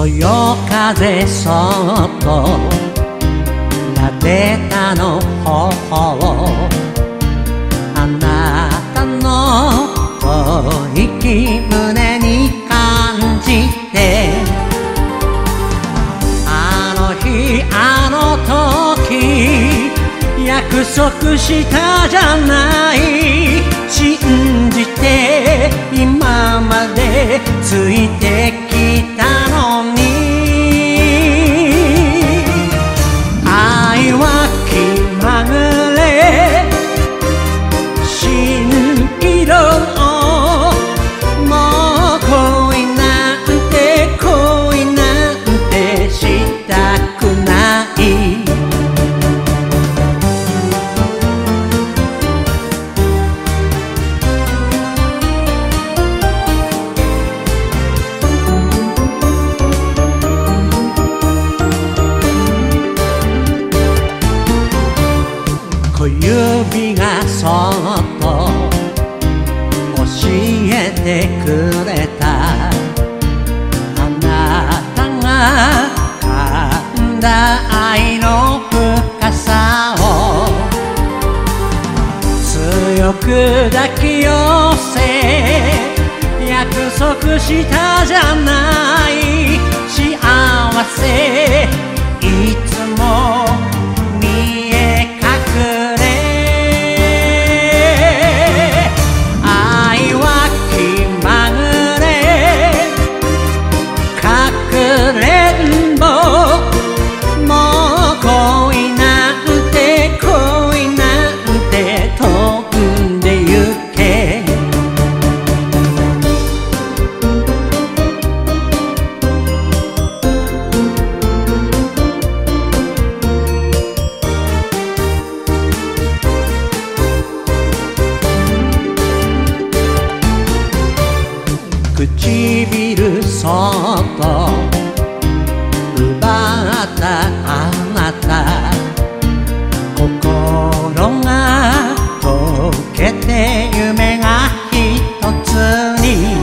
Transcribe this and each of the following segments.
そよ風そっと撫でたの頬をあなたの吐息胸に感じてあの日あの時約束したじゃない信じて今までついてきたのに愛は気まぐれ蜃気楼もう恋なんて恋なんてしたくない小指がそっと教えてくれたあなたが噛んだ愛の深さを強く抱き寄せ約束したじゃない幸せいつも見え隠れ愛は気まぐれかくれんぼもう恋なんて恋なんて飛んでゆけ唇そっと奪ったあなた心が溶けて夢が一つに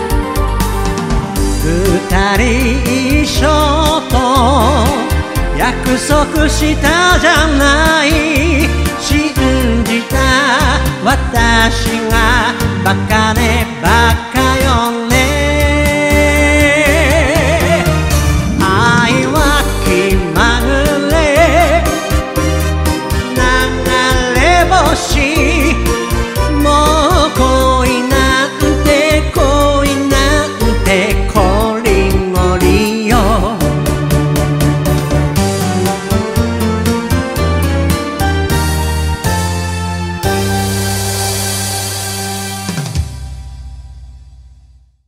二人一緒と約束したじゃない信じた私がバカねばか